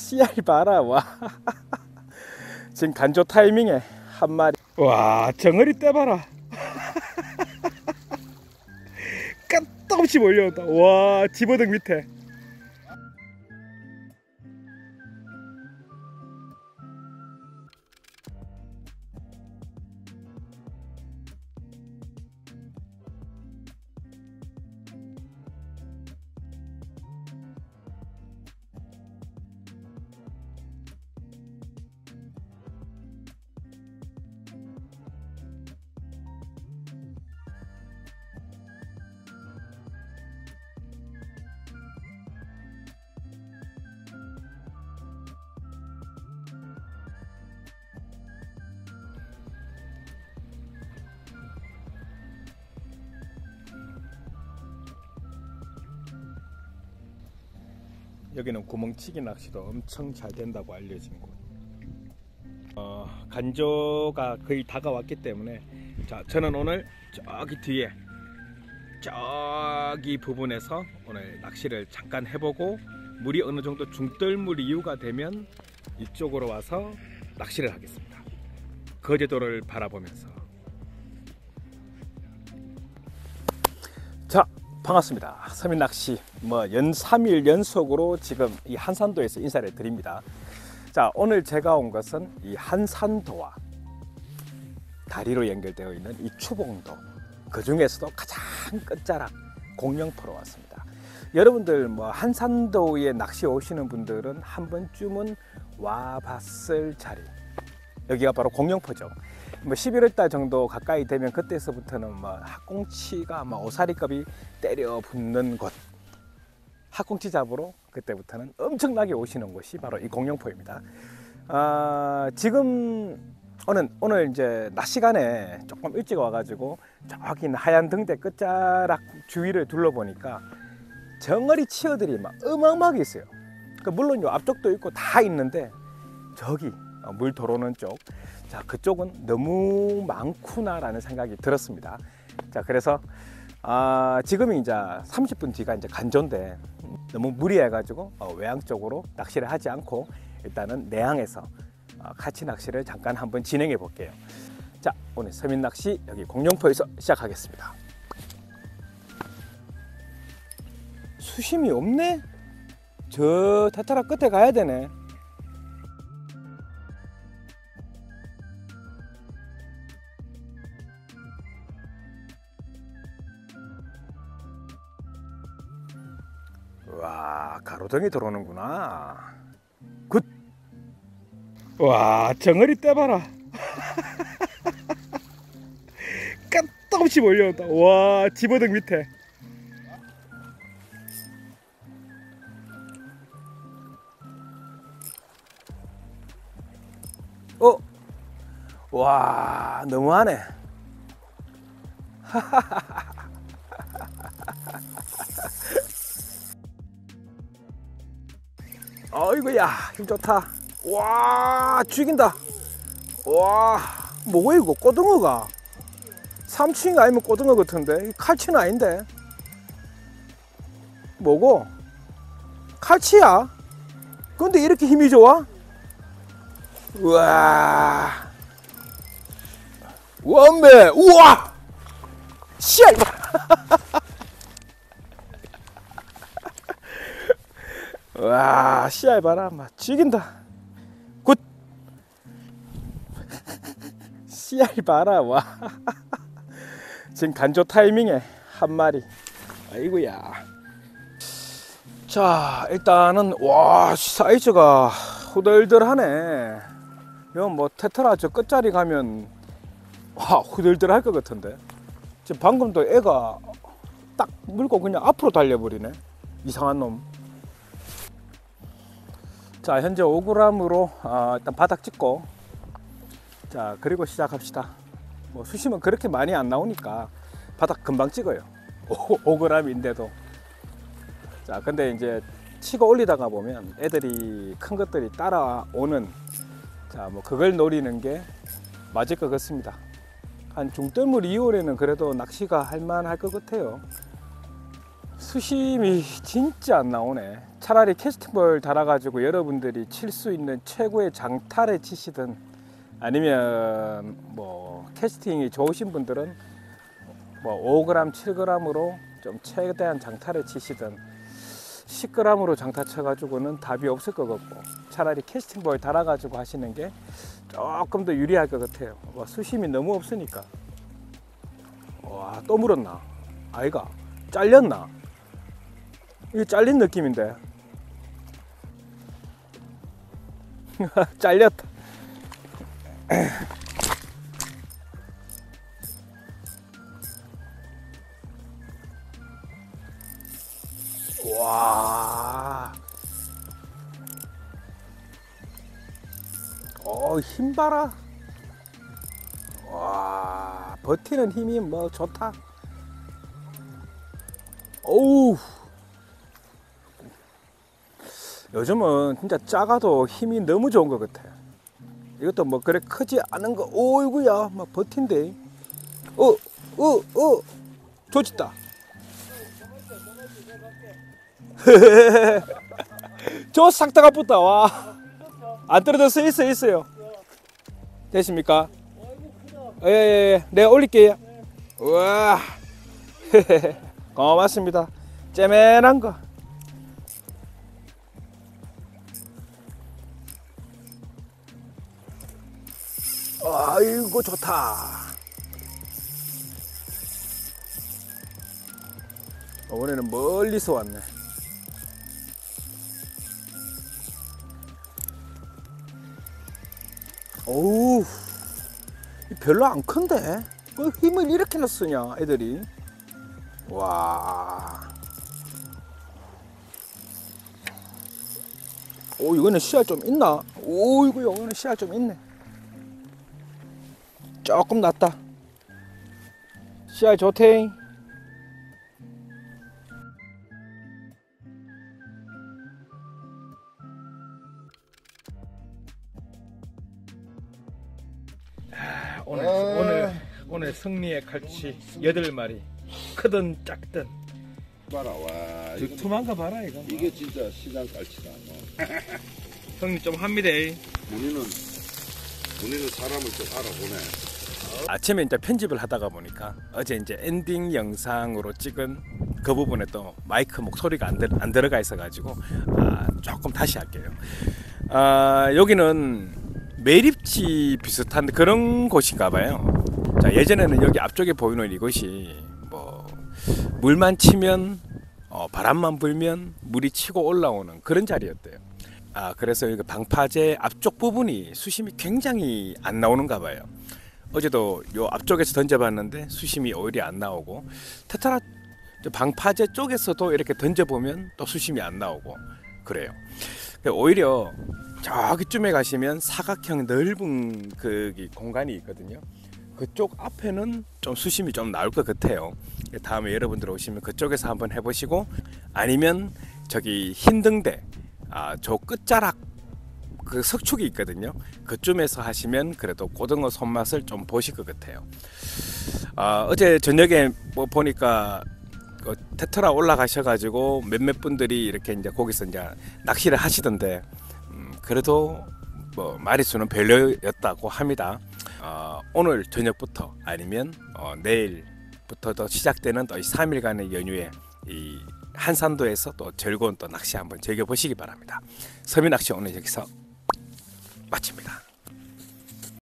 씨알 봐라. 와. 지금 간조 타이밍에 한 마리. 와, 정어리 떼봐라. 까딱없이 몰려온다. 와, 집어등 밑에. 여기는 구멍치기 낚시도 엄청 잘 된다고 알려진 곳. 간조가 거의 다가왔기 때문에, 자, 저는 오늘 저기 뒤에 저기 부분에서 오늘 낚시를 잠깐 해보고, 물이 어느 정도 중떨물 이후가 되면 이쪽으로 와서 낚시를 하겠습니다. 거제도를 바라보면서. 자, 반갑습니다. 서민낚시 연 3일 연속으로 지금 이 한산도에서 인사를 드립니다. 자, 오늘 제가 온 것은 이 한산도와 다리로 연결되어 있는 이 추봉도, 그 중에서도 가장 끝자락 공룡포로 왔습니다. 여러분들 한산도에 낚시 오시는 분들은 한 번쯤은 와봤을 자리, 여기가 바로 공룡포죠. 11월달 정도 가까이 되면 그때서부터는 학꽁치가 오사리급이 때려 붙는 곳, 학꽁치 잡으러 그때부터는 엄청나게 오시는 곳이 바로 이 공룡포입니다. 지금 오늘 이제 낮 시간에 조금 일찍 와가지고 저기 하얀 등대 끝자락 주위를 둘러보니까 정어리 치어들이 어마어마하게 있어요. 물론 요 앞쪽도 있고 다 있는데, 저기 물 들어오는 쪽, 자, 그쪽은 너무 많구나 라는 생각이 들었습니다. 자, 그래서 지금이 이제 30분 뒤가 이제 간조인데, 너무 무리해 가지고 외항 쪽으로 낚시를 하지 않고 일단은 내항에서 같이 낚시를 잠깐 한번 진행해 볼게요. 자, 오늘 서민낚시 여기 공룡포에서 시작하겠습니다. 수심이 없네? 저 타타라 끝에 가야 되네. 와, 가로등이 들어오는구나. 굿. 와, 정어리 떼봐라. 까딱없이 몰려온다. 와, 집어등 밑에. 와, 너무하네. 어이구야, 힘 좋다. 와, 죽인다. 와, 뭐고 이거? 꼬등어가 삼치가 아니면 꼬등어 같은데, 칼치는 아닌데. 뭐고? 칼치야? 근데 이렇게 힘이 좋아? 우와, 원배. 우와, 씨야. 와, 씨알 봐라. 죽인다. 굿. 씨알 봐라. 와. 지금 간조 타이밍에 한 마리. 아이고야. 자, 일단은 와, 사이즈가 후덜덜하네. 이건 테트라 저 끝자리 가면 후덜덜할 것 같은데. 지금 방금도 애가 딱 물고 그냥 앞으로 달려버리네. 이상한 놈. 자, 현재 5g으로 일단 바닥 찍고, 자, 그리고 시작합시다. 수심은 그렇게 많이 안 나오니까 바닥 금방 찍어요. 5g인데도. 자, 근데 이제 치고 올리다가 보면 애들이, 큰 것들이 따라오는, 자, 그걸 노리는 게 맞을 것 같습니다. 한 중떨물 2월에는 그래도 낚시가 할만할 것 같아요. 수심이 진짜 안 나오네. 차라리 캐스팅볼 달아가지고 여러분들이 칠 수 있는 최고의 장타를 치시든, 아니면 뭐 캐스팅이 좋으신 분들은 뭐 5g, 7g으로 좀 최대한 장타를 치시든 10g으로 장타 쳐가지고는 답이 없을 것 같고, 차라리 캐스팅볼 달아가지고 하시는 게 조금 더 유리할 것 같아요. 와, 수심이 너무 없으니까. 와, 또 물었나? 아이가 잘렸나? 이게 잘린 느낌인데. 잘렸다. 와, 힘 봐라. 와, 버티는 힘이 뭐 좋다. 어우, 요즘은 진짜 작아도 힘이 너무 좋은 것 같아. 이것도 뭐 그래 크지 않은 거, 오이구야, 막 버틴대. 조짓다. 저 싹다가 붙다. 와, 안 떨어졌어. 있어요. 됐습니까? 예, 내가 올릴게요. 우와. 고맙습니다. 째맨한 거. 아이고 좋다. 이번에는 멀리서 왔네. 오우, 별로 안 큰데? 왜 힘을 이렇게나 쓰냐 애들이. 와, 오, 이거는 씨알 좀 있나? 오, 이거는 씨알 좀 있네. 조금 낫다. 씨알 좋대. 오늘 승리의 칼치 8마리. 크든 작든. 봐라. 와, 두툼한 거 봐라 이거. 이게 진짜 시장 깔치다. 형님 좀 합니다. 우리는 사람을 좀 알아보네. 아침에 이제 편집을 하다가 보니까 어제 이제 엔딩 영상으로 찍은 그 부분에 또 마이크 목소리가 안 들어가 있어가지고 조금 다시 할게요. 여기는 매립지 비슷한 그런 곳인가 봐요. 자, 예전에는 여기 앞쪽에 보이는 이곳이 뭐 물만 치면 바람만 불면 물이 치고 올라오는 그런 자리였대요. 그래서 여기 방파제 앞쪽 부분이 수심이 굉장히 안 나오는가 봐요. 어제도 요 앞쪽에서 던져봤는데 수심이 오히려 안 나오고, 테트라 방파제 쪽에서도 이렇게 던져보면 또 수심이 안 나오고 그래요. 오히려 저기쯤에 가시면 사각형 넓은 그 공간이 있거든요. 그쪽 앞에는 좀 수심이 좀 나올 것 같아요. 다음에 여러분들 오시면 그쪽에서 한번 해보시고, 아니면 저기 흰등대 저 끝자락 그 석축이 있거든요. 그쯤에서 하시면 그래도 고등어 손맛을 좀 보실 것 같아요. 어제 저녁에 뭐 보니까 테트라 올라가셔가지고 몇몇 분들이 이렇게 이제 거기서 이제 낚시를 하시던데, 그래도 뭐 마리수는 별로였다고 합니다. 오늘 저녁부터 아니면 내일부터도 시작되는 또 3일간의 연휴에 이 한산도에서 또 즐거운 또 낚시 한번 즐겨보시기 바랍니다. 섬유낚시 오늘 여기서 마칩니다.